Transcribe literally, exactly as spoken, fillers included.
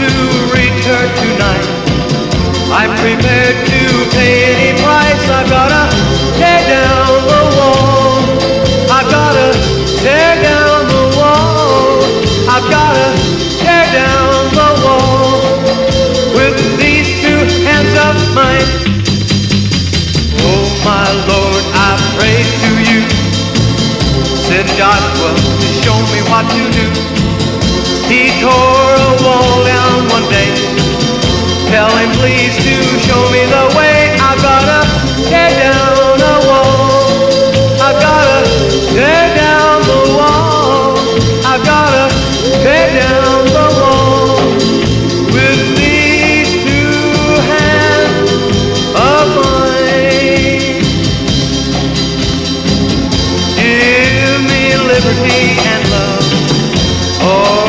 to reach her tonight. I'm prepared to pay any price. I've gotta tear down the wall. I've gotta tear down the wall. I've gotta tear down the wall with these two hands of mine. Oh my Lord, I pray to you. Said Joshua to show me what to do. He tore a wall down one day. Tell him please to show me the way. I've gotta tear down a wall. I've gotta tear down the wall. I've gotta tear down the wall with these two hands of mine. Give me liberty and love. Oh,